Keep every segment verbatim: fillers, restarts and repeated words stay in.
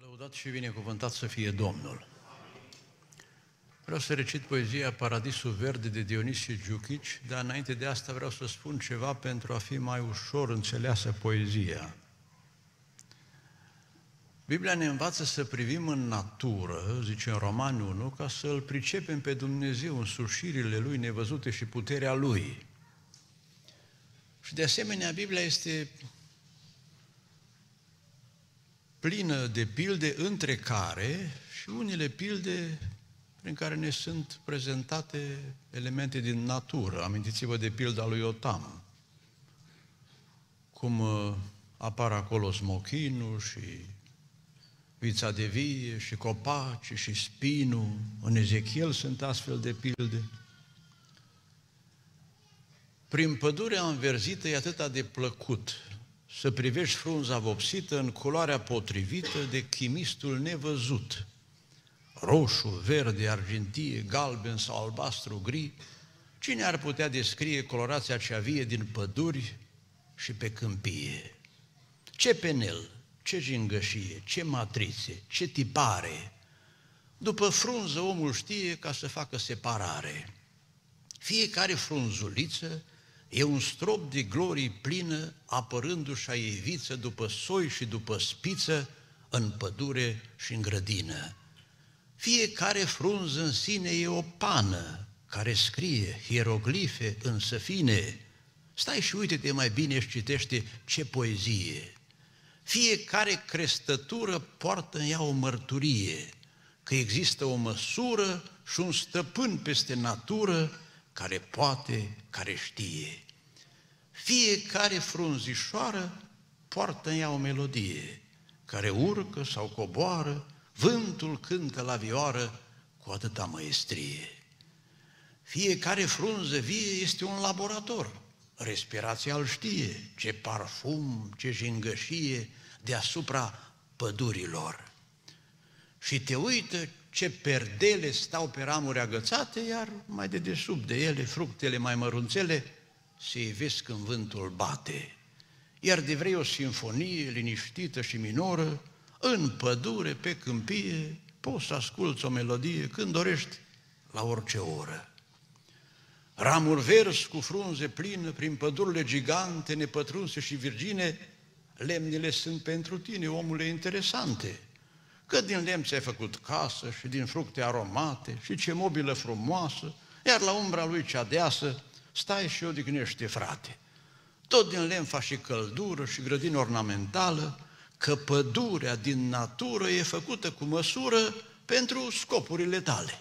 Lăudat și binecuvântat să fie Domnul! Vreau să recit poezia Paradisul Verde de Dionisie Giuchici, dar înainte de asta vreau să spun ceva pentru a fi mai ușor înțeleasă poezia. Biblia ne învață să privim în natură, zice în Romani unu, ca să-L pricepem pe Dumnezeu în sușirile Lui nevăzute și puterea Lui. Și de asemenea, Biblia este plină de pilde, între care și unele pilde prin care ne sunt prezentate elemente din natură. Amintiți-vă de pilda lui Iotam, cum apar acolo smochinul și vița de vie și copaci și spinul. În Ezechiel sunt astfel de pilde. Prin pădurea înverzită e atâta de plăcut să privești frunza vopsită în culoarea potrivită de chimistul nevăzut. Roșu, verde, argintie, galben sau albastru, gri. Cine ar putea descrie colorația cea vie din păduri și pe câmpie? Ce penel, ce gingășie, ce matrițe, ce tipare! După frunză omul știe ca să facă separare. Fiecare frunzuliță e un strop de glorii plină, apărându-și a eviță după soi și după spiță, în pădure și în grădină. Fiecare frunză în sine e o pană, care scrie hieroglife însă fine. Stai și uite-te mai bine și citește ce poezie. Fiecare crestătură poartă în ea o mărturie, că există o măsură și un stăpân peste natură, care poate, care știe. Fiecare frunzișoară poartă în ea o melodie, care urcă sau coboară, vântul cântă la vioară cu atâta măestrie. Fiecare frunză vie este un laborator, respirația îl știe, ce parfum, ce jingășie deasupra pădurilor. Și te uită ce perdele stau pe ramuri agățate, iar mai de desubt de ele, fructele mai mărunțele, se ivesc când vântul bate. Iar de vrei o sinfonie liniștită și minoră, în pădure, pe câmpie, poți să asculți o melodie când dorești, la orice oră. Ramuri verzi cu frunze plină, prin pădurile gigante, nepătrunse și virgine, lemnele sunt pentru tine, omule, interesante. Că din lemn ți-ai făcut casă și din fructe aromate și ce mobilă frumoasă, iar la umbra lui cea deasă stai și odihnește, frate. Tot din lemn faci și căldură și grădină ornamentală, că pădurea din natură e făcută cu măsură pentru scopurile tale.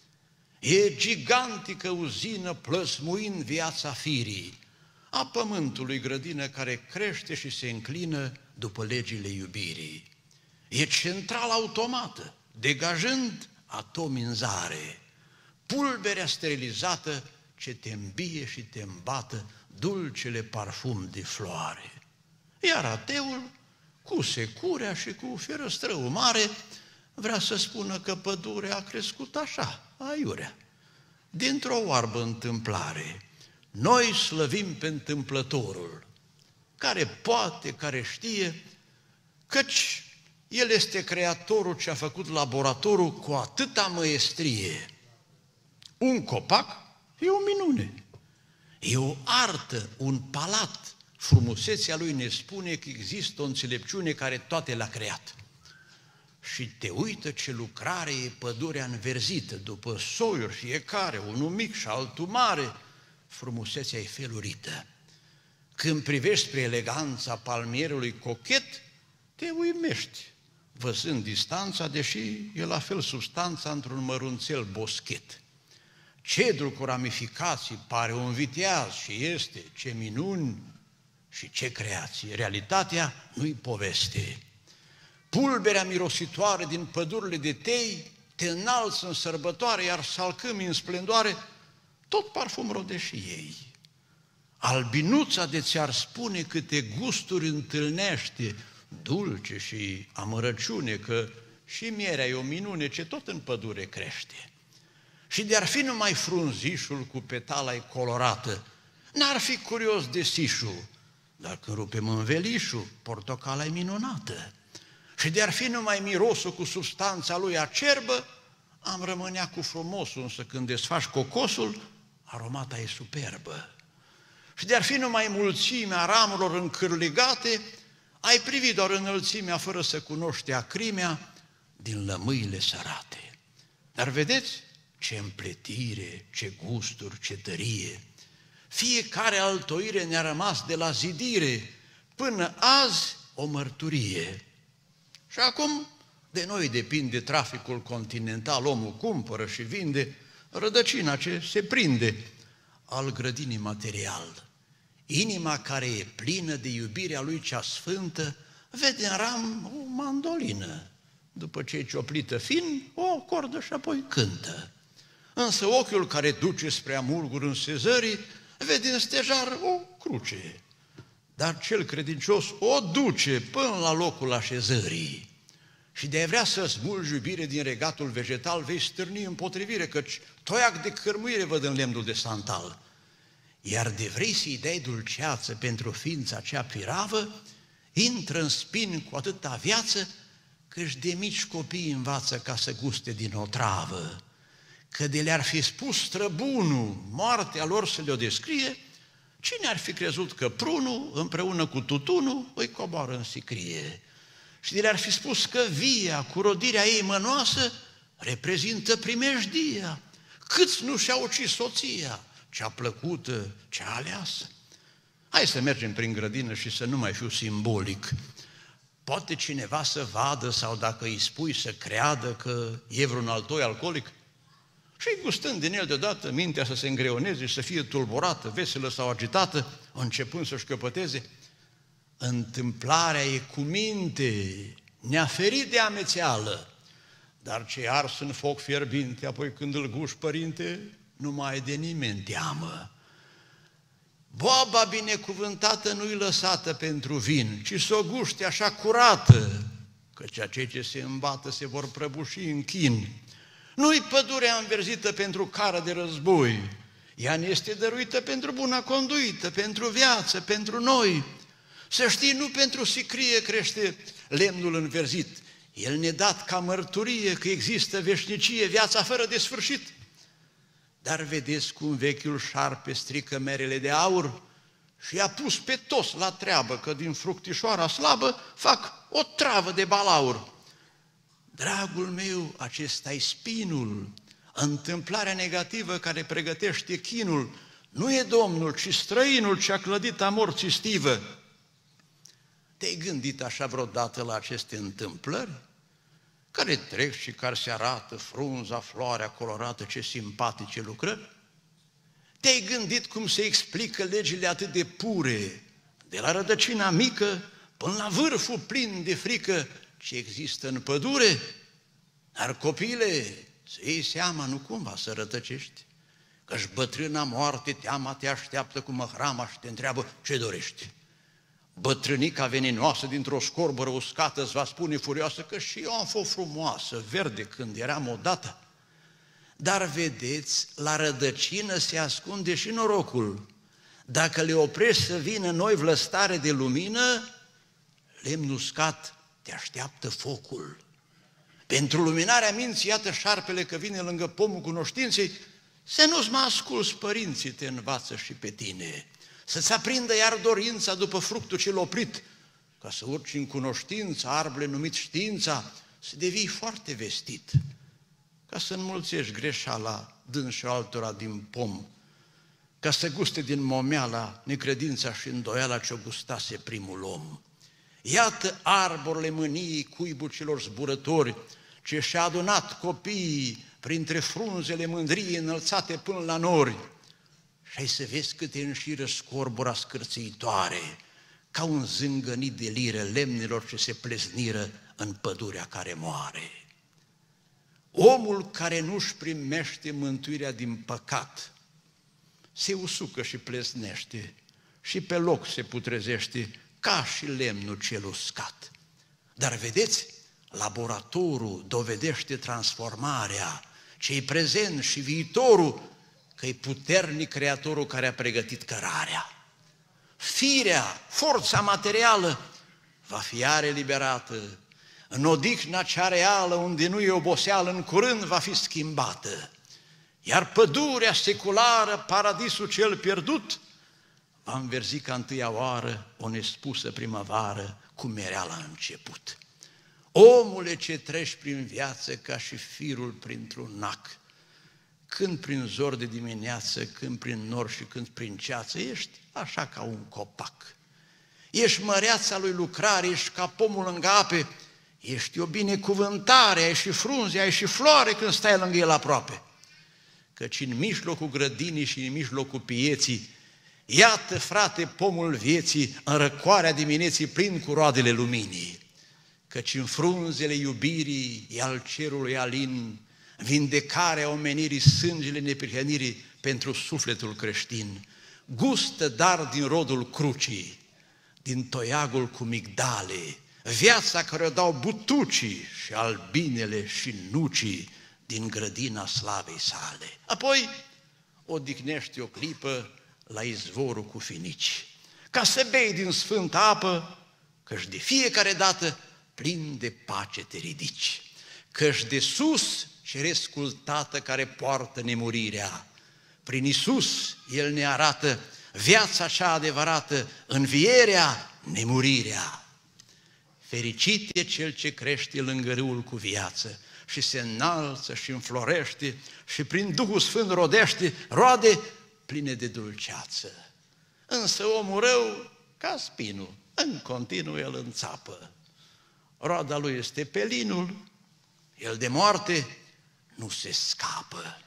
E gigantică uzină plăsmuind viața firii, a pământului grădină care crește și se înclină după legile iubirii. E centrală automată, degajând atomi în zare, pulberea sterilizată ce te îmbie și te îmbată dulcele parfum de floare. Iar ateul, cu securea și cu ferăstrău mare, vrea să spună că pădurea a crescut așa, aiurea, dintr-o oarbă întâmplare. Noi slăvim pe întâmplătorul, care poate, care știe, căci El este creatorul ce a făcut laboratorul cu atâta măestrie. Un copac e o minune, e o artă, un palat. Frumusețea lui ne spune că există o înțelepciune care toate l-a creat. Și te uită ce lucrare e pădurea înverzită, după soiuri fiecare, unul mic și altul mare, frumusețea e felurită. Când privești spre eleganța palmierului cochet, te uimești, văzând distanța, deși e la fel substanța într-un mărunțel boschet. Cedrul cu ramificații pare un viteaz și este, ce minuni și ce creație. Realitatea nu-i poveste. Pulberea mirositoare din pădurile de tei te înalță în sărbătoare, iar salcâmii în splendoare, tot parfum rodeși ei. Albinuța de ți-ar spune câte gusturi întâlnește, dulce și amărăciune, că și mierea e o minune ce tot în pădure crește. Și de-ar fi numai frunzișul cu petala colorată, n-ar fi curios de sișul, dar când rupem învelișul, portocala e minunată. Și de-ar fi numai mirosul cu substanța lui acerbă, am rămânea cu frumosul, însă când desfaci cocosul, aromata e superbă. Și de-ar fi numai mulțimea ramurilor încârligate, ai privit doar înălțimea fără să cunoști acrimea din lămâile sărate. Dar vedeți ce împletire, ce gusturi, ce tărie! Fiecare altoire ne-a rămas de la zidire, până azi o mărturie. Și acum de noi depinde traficul continental, omul cumpără și vinde rădăcina ce se prinde al grădinii material. Inima care e plină de iubirea lui cea sfântă vede în ram o mandolină. După ce e cioplită fin, o acordă și apoi cântă. Însă ochiul care duce spre amurguri în sezării vede în stejar o cruce. Dar cel credincios o duce până la locul așezării. Și de vrea să smulgi iubire din regatul vegetal, vei stârni împotrivire, căci toiac de cărmuire văd în lemnul de santal. Iar de vrei să-i dai dulceață pentru ființa cea piravă, intră în spin cu atâta viață, că-și de mici copii învață ca să guste din o travă. Că de le-ar fi spus străbunul moartea lor să le-o descrie, cine ar fi crezut că prunul împreună cu tutunul îi coboară în sicrie? Și de le-ar fi spus că via cu rodirea ei mănoasă reprezintă primejdia. Câți nu și-au ucis soția, cea plăcută, cea aleasă? Hai să mergem prin grădină și să nu mai fiu simbolic. Poate cineva să vadă sau dacă îi spui să creadă că e vreun altoi alcoolic? Și gustând din el deodată, mintea să se îngreoneze și să fie tulburată, veselă sau agitată, începând să-și căpăteze. Întâmplarea e cu minte, ne-a ferit de amețeală, dar ce ars în foc fierbinte, apoi când îl guși, părinte, nu mai ai de nimeni teamă. Boaba binecuvântată nu-i lăsată pentru vin, ci s-o guște așa curată, căci acei ce se îmbată se vor prăbuși în chin. Nu-i pădurea înverzită pentru cară de război, ea ne este dăruită pentru buna conduită, pentru viață, pentru noi. Să știi, nu pentru sicrie crește lemnul înverzit, el ne-a dat ca mărturie că există veșnicie, viața fără de sfârșit. Dar vedeți cum vechiul șarpe strică merele de aur și i-a pus pe toți la treabă, că din fructișoara slabă fac o travă de balaur. Dragul meu, acesta-i spinul, întâmplarea negativă care pregătește chinul. Nu e Domnul, ci străinul ce a clădit a morții stivă. Te-ai gândit așa vreodată la aceste întâmplări? Care trec și care se arată, frunza, floarea colorată, ce simpatice lucrări? Te-ai gândit cum se explică legile atât de pure, de la rădăcina mică până la vârful plin de frică ce există în pădure? Dar copile, să iei seama, nu cumva să rătăcești, că-și bătrâna moarte teama te așteaptă cu măhrama și te întreabă ce dorești. Bătrânica veninoasă dintr-o scorbă uscată îți va spune furioasă că și eu am fost frumoasă, verde când eram odată. Dar vedeți, la rădăcină se ascunde și norocul. Dacă le oprești să vină noi vlăstare de lumină, lemnul uscat te așteaptă focul. Pentru luminarea minții, iată șarpele că vine lângă pomul cunoștinței, să nu-ți mai asculți, părinții te învață și pe tine. Să-ți aprindă iar dorința după fructul cel oprit, ca să urci în cunoștință, arbre numit știința, să devii foarte vestit, ca să înmulțești greșeala dânși altora din pom, ca să guste din momeala necredința și îndoiala ce-o gustase primul om. Iată arborile mâniei cuibul celor zburători, ce și-a adunat copiii printre frunzele mândriei înălțate până la nori. Și ai să vezi câte înșiră scorbura scârțâitoare, ca un zângănit de lire lemnilor ce se plezniră în pădurea care moare. Omul care nu-și primește mântuirea din păcat se usucă și plesnește și pe loc se putrezește ca și lemnul cel uscat. Dar vedeți, laboratorul dovedește transformarea, ce-i prezent și viitorul, că-i puternic Creatorul care a pregătit cărarea. Firea, forța materială, va fi iar eliberată, În odihna cea reală, unde nu e oboseală, în curând va fi schimbată. Iar pădurea seculară, paradisul cel pierdut, va înverzi ca întâia oară o nespusă primăvară cu merea la început. Omule ce treci prin viață ca și firul printr-un nac, când prin zor de dimineață, când prin nor și când prin ceață, ești așa ca un copac. Ești măreața lui lucrare, ești ca pomul lângă ape, ești o binecuvântare, ai și frunze, ai și floare când stai lângă el aproape. Căci în mijlocul grădinii și în mijlocul pieții, iată, frate, pomul vieții, în răcoarea dimineții plin cu roadele luminii. Căci în frunzele iubirii e al cerului alin, vindecarea omenirii, sângele neprihănirii pentru sufletul creștin. Gustă dar din rodul crucii, din toiagul cu migdale, viața care o dau butucii și albinele și nucii din grădina slavei sale. Apoi odihnește o clipă la izvorul cu finici, ca să bei din sfântă apă, căci de fiecare dată plin de pace te ridici, căci de sus cerescul Tată care poartă nemurirea. Prin Iisus El ne arată viața cea adevărată, învierea, nemurirea. Fericit e cel ce crește lângă râul cu viață și se înalță și înflorește și prin Duhul Sfânt rodește roade pline de dulceață. Însă omul rău, ca spinul, în continuu el înțapă. Roada lui este pelinul, el de moarte nu se scapă.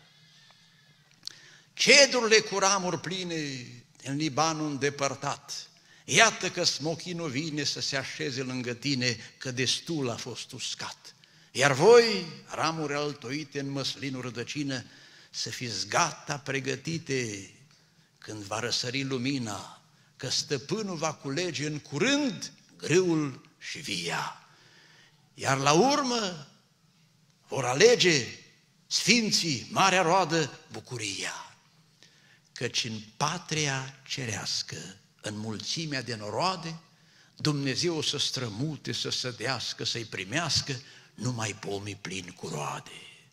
Cedrurile cu ramuri pline în Libanul îndepărtat, iată că smochinul vine să se așeze lângă tine, că destul a fost uscat. Iar voi, ramuri altoite în măslinul rădăcină, să fiți gata pregătite când va răsări lumina, că stăpânul va culege în curând grâul și via. Iar la urmă vor alege sfinții, marea roadă, bucuria. Căci în patria cerească, în mulțimea de noroade, Dumnezeu o să strămute, să sădească, să-i primească numai pomii plini cu roade.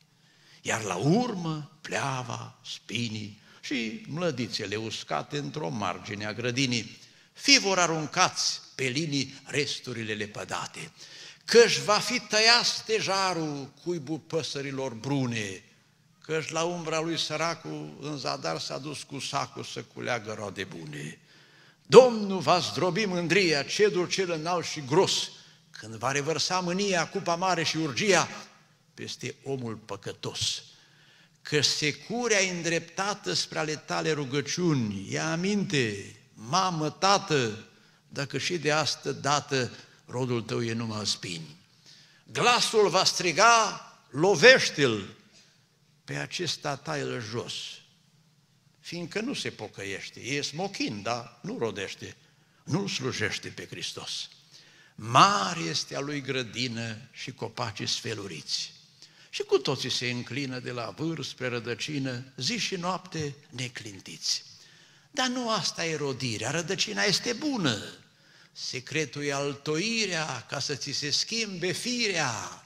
Iar la urmă pleava, spinii și mlădițele uscate într-o margine a grădinii, fi vor aruncați pe linii resturile lepădate, căci va fi tăiat stejarul cuibul păsărilor brune, căci la umbra lui săracul în zadar s-a dus cu sacul să culeagă roade bune. Domnul va zdrobi mândria, cedrul cel înalt și gros, când va revărsa mânia, cupa mare și urgia peste omul păcătos. Că securea îndreptată spre ale tale rugăciuni, ia aminte, mamă, tată, dacă și de astă dată rodul tău e numai spini. Glasul va striga, lovește-l, pe acesta tai-l jos, fiindcă nu se pocăiește, e smochin, dar nu rodește, nu-L slujește pe Hristos. Mare este a lui grădină și copacii sfeluriți. Și cu toții se înclină de la vârf spre rădăcină, zi și noapte neclintiți. Dar nu asta e rodirea, rădăcina este bună. Secretul e altoirea, ca să ți se schimbe firea.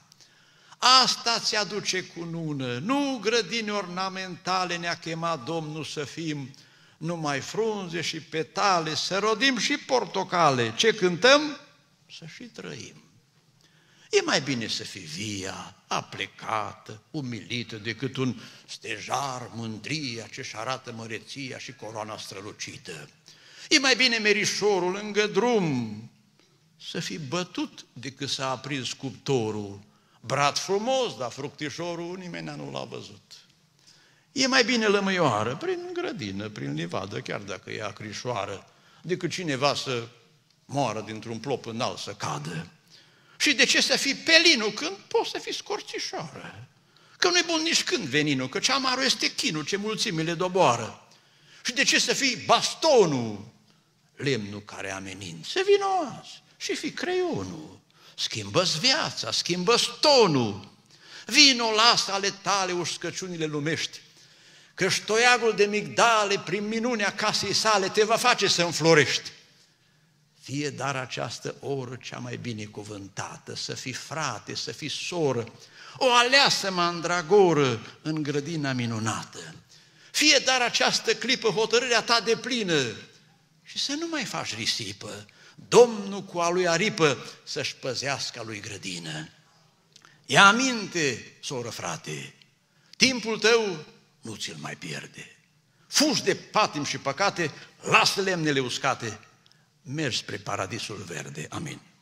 Asta ți aduce cunună, nu grădini ornamentale ne-a chemat Domnul să fim, numai frunze și petale, să rodim și portocale. Ce cântăm? Să și trăim. E mai bine să fii via, aplecată, umilită, decât un stejar, mândria ce-și arată măreția și coroana strălucită. E mai bine merișorul lângă drum, să fii bătut decât să aprinzi cuptorul. Brat frumos, dar fructișorul nimeni nu l-a văzut. E mai bine lămâioară, prin grădină, prin livadă, chiar dacă e acrișoară, decât cineva să moară dintr-un plop înalt să cadă. Și de ce să fii pelinul când poți să fii scorțișoară? Că nu-i bun nici când veninul, că cea mare este chinul, ce mulțimile doboară. Și de ce să fii bastonul, lemnul care amenință? Vino azi și fii creionul. Schimbă-ți viața, schimbă-ți tonul. Vino, lasă ale tale uscăciunile lumești, că-și toiagul de migdale prin minunea casei sale te va face să înflorești. Fie dar această oră cea mai binecuvântată, să fii frate, să fii soră, o aleasă mandragoră în grădina minunată. Fie dar această clipă hotărârea ta de plină și să nu mai faci risipă, Domnul cu a lui aripă să-și păzească a lui grădină. Ia aminte, soră, frate, timpul tău nu ți-l mai pierde. Fugi de patim și păcate, lasă lemnele uscate, mergi spre paradisul verde. Amin.